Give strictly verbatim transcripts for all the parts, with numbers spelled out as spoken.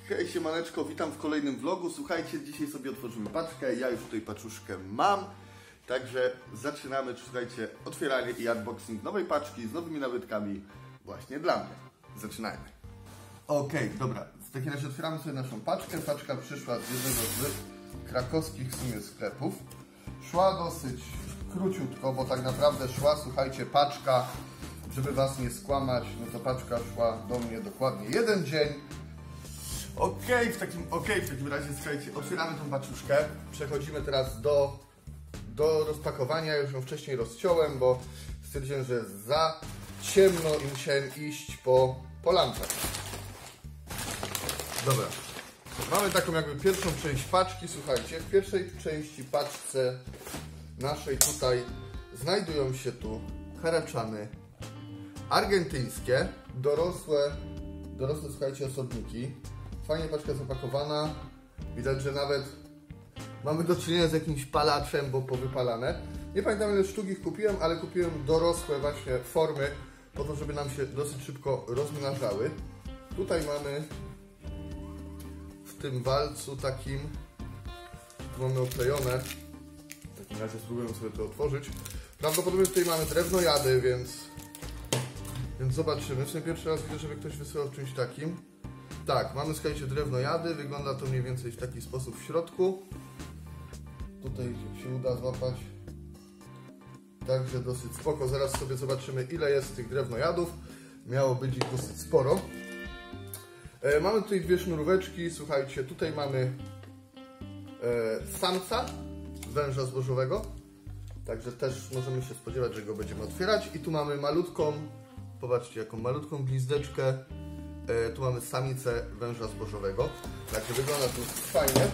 Hej, siemaneczko, witam w kolejnym vlogu. Słuchajcie, dzisiaj sobie otworzymy paczkę. Ja już tutaj paczuszkę mam. Także zaczynamy, słuchajcie, otwieranie i unboxing nowej paczki z nowymi nabytkami właśnie dla mnie. Zaczynajmy. Okej, okay, dobra. W takim razie otwieramy sobie naszą paczkę. Paczka przyszła z jednego z krakowskich w sumie sklepów. Szła dosyć króciutko, bo tak naprawdę szła, słuchajcie, paczka, żeby was nie skłamać, no to paczka szła do mnie dokładnie jeden dzień. Okej, okay, w takim, okay, w takim razie, słuchajcie, otwieramy tą paczuszkę. Przechodzimy teraz do, do rozpakowania. Już ją wcześniej rozciąłem, bo stwierdziłem, że jest za ciemno i musiałem iść po, po lampach. Dobra. Mamy taką jakby pierwszą część paczki. Słuchajcie, w pierwszej części paczce naszej tutaj znajdują się tu karaczany argentyńskie, dorosłe, dorosłe, słuchajcie, osobniki. Fajnie paczka zapakowana. Widać, że nawet mamy do czynienia z jakimś palaczem, bo powypalane. Nie pamiętam, ile sztuk ich kupiłem, ale kupiłem dorosłe właśnie formy, po to, żeby nam się dosyć szybko rozmnażały. Tutaj mamy w tym walcu takim, tu mamy oklejone. W takim razie spróbuję sobie to otworzyć. Prawdopodobnie tutaj mamy drewnojady, więc, więc zobaczymy. W sumie pierwszy raz widzę, żeby ktoś wysyłał czymś takim. Tak, mamy, słuchajcie, drewnojady. Wygląda to mniej więcej w taki sposób w środku. Tutaj się uda złapać. Także dosyć spoko. Zaraz sobie zobaczymy, ile jest tych drewnojadów. Miało być ich dosyć sporo. E, mamy tutaj dwie sznuróweczki. Słuchajcie, tutaj mamy e, samca węża zbożowego. Także też możemy się spodziewać, że go będziemy otwierać. I tu mamy malutką, popatrzcie, jaką malutką gnizdeczkę. E, tu mamy samicę węża zbożowego. Także wygląda to fajnie.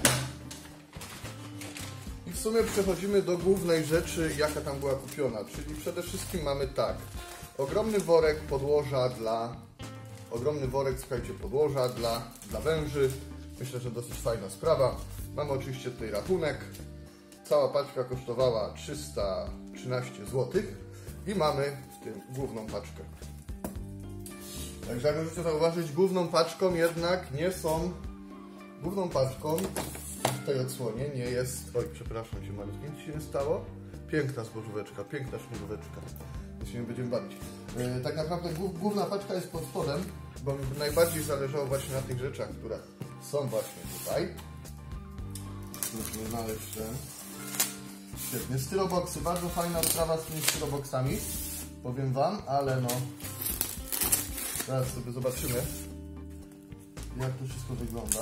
I w sumie przechodzimy do głównej rzeczy, jaka tam była kupiona. Czyli przede wszystkim mamy tak. Ogromny worek podłoża dla... Ogromny worek, słuchajcie, podłoża dla, dla węży. Myślę, że dosyć fajna sprawa. Mamy oczywiście tutaj rachunek. Cała paczka kosztowała trzysta trzynaście złotych. I mamy w tym główną paczkę. Także jak możecie zauważyć, główną paczką jednak nie są... Główną paczką w tej odsłonie nie jest... Oj, przepraszam się malutkie, nic się nie stało. Piękna zbożóweczka, piękna sznuróweczka. To się nie będziemy bawić. Yy, tak naprawdę główna paczka jest pod spodem, bo mi najbardziej zależało właśnie na tych rzeczach, które są właśnie tutaj. Musimy znaleźć ten. Świetnie. Styroboksy, bardzo fajna sprawa z tymi styroboksami. Powiem wam, ale no... Teraz sobie zobaczymy, jak to wszystko wygląda.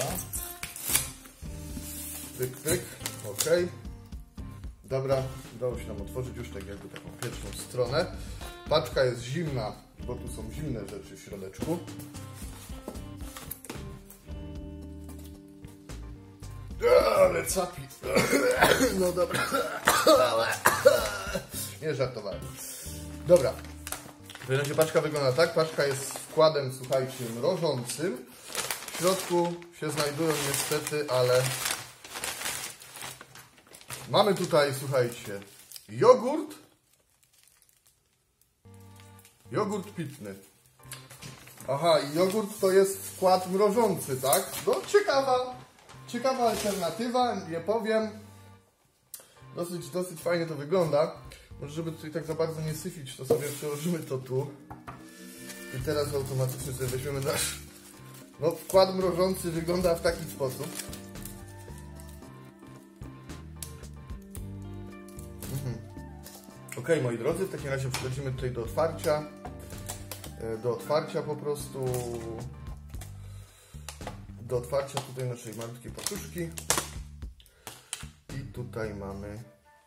Pyk, pyk, ok. Dobra, udało się nam otworzyć już tak jakby taką pierwszą stronę. Paczka jest zimna, bo tu są zimne rzeczy w środeczku. Ale capi. No dobra. Nie żartowałem. Dobra. W razie paczka wygląda tak. Paczka jest wkładem, słuchajcie, mrożącym. W środku się znajdują niestety, ale mamy tutaj, słuchajcie, jogurt. Jogurt pitny. Aha, i jogurt to jest wkład mrożący, tak? No ciekawa, ciekawa alternatywa, nie powiem. Dosyć, dosyć fajnie to wygląda. Może żeby tutaj tak za bardzo nie syfić, to sobie przełożymy to tu. I teraz automatycznie sobie weźmiemy nasz... No, wkład mrożący wygląda w taki sposób. Mhm. Ok, moi drodzy, w takim razie przechodzimy tutaj do otwarcia. Do otwarcia po prostu. Do otwarcia tutaj naszej malutkiej paczuszki. I tutaj mamy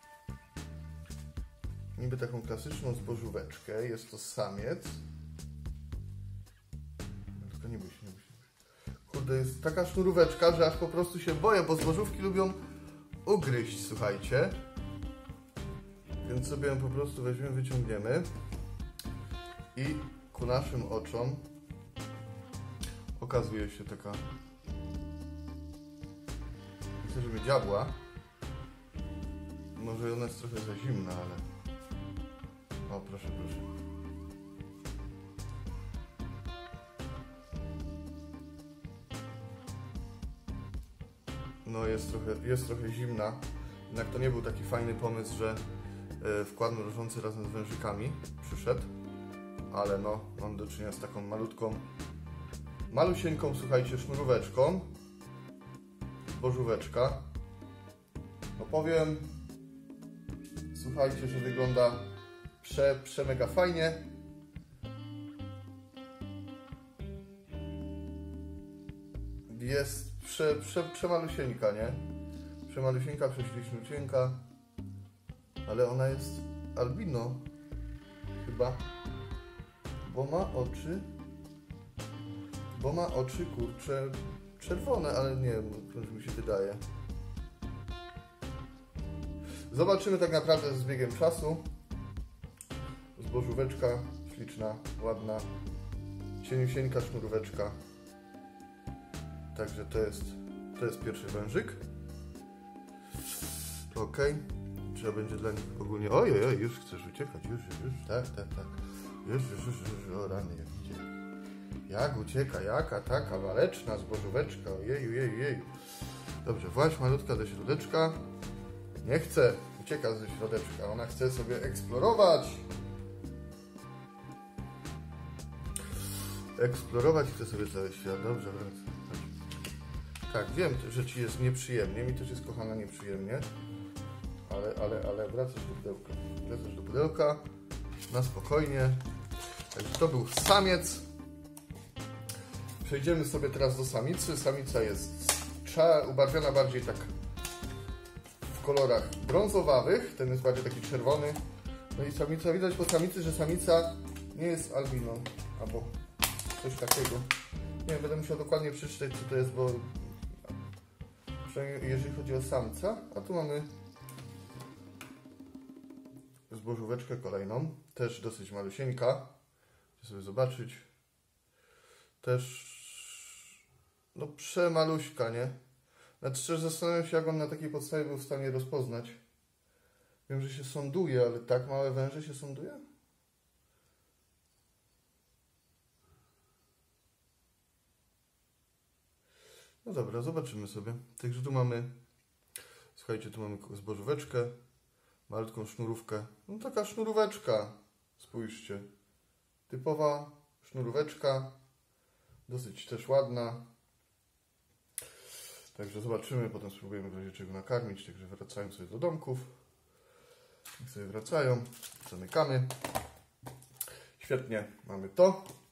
niby taką klasyczną zbożóweczkę. Jest to samiec. Tylko nie bój się, nie bój się. Kurde, jest taka sznuróweczka, że aż po prostu się boję, bo zbożówki lubią ugryźć, słuchajcie. Więc sobie ją po prostu weźmiemy, wyciągniemy. I ku naszym oczom okazuje się taka... Chcę, żeby diabła. Może ona jest trochę za zimna, ale... O, proszę, proszę. no jest trochę, jest trochę zimna. Jednak to nie był taki fajny pomysł, że yy, wkład mrożący razem z wężykami przyszedł. Ale no, mam do czynienia z taką malutką, malusieńką, słuchajcie, sznuróweczką. Bożóweczka. No powiem, słuchajcie, że wygląda prze, prze mega fajnie. Jest prze, prze, przemalusieńka, nie? Przemalusieńka, prześlicznucieńka. Ale ona jest albino. Chyba. Bo ma oczy. Bo ma oczy, kurcze, czerwone, ale nie wiem, już mi się wydaje. Zobaczymy tak naprawdę z biegiem czasu. Zbożóweczka, śliczna, ładna, cieniusieńka sznuróweczka. Także to jest, to jest pierwszy wężyk. Ok. Trzeba będzie dla nich ogólnie... Ojej, oj, już chcesz uciekać, już, już, już, tak, tak, tak. Już, już, już, już, o rany, jak idzie. Jak ucieka, jaka taka waleczna zbożóweczka, ojeju, jeju, jeju. Dobrze, właśnie malutka do środeczka. Nie chce, ucieka ze środeczka, ona chce sobie eksplorować. Eksplorować chce sobie cały świat, dobrze, wracam. Tak, wiem, że Ci jest nieprzyjemnie, mi też jest, kochana, nieprzyjemnie. Ale, ale, ale wracasz do pudełka. Wracasz do pudełka, na spokojnie. Także to był samiec. Przejdziemy sobie teraz do samicy. Samica jest ubarwiona bardziej tak w kolorach brązowawych. Ten jest bardziej taki czerwony. No i samica, widać po samicy, że samica nie jest albiną. Albo coś takiego. Nie wiem, będę musiał dokładnie przeczytać, co to jest, bo przynajmniej jeżeli chodzi o samca. A tu mamy zbożóweczkę kolejną. Też dosyć malusieńka. Chcę sobie zobaczyć. Też no przemaluśka, nie? Znaczy szczerze zastanawiam się, jak on na takiej podstawie był w stanie rozpoznać. Wiem, że się sąduje, ale tak małe węże się sąduje? No dobra, zobaczymy sobie. Także tu mamy, słuchajcie, tu mamy zbożóweczkę, malutką sznurówkę. No taka sznuróweczka, spójrzcie. Typowa sznuróweczka, dosyć też ładna. Także zobaczymy, potem spróbujemy w razie czego nakarmić. Także wracają sobie do domków. Jak sobie wracają, zamykamy. Świetnie, mamy to.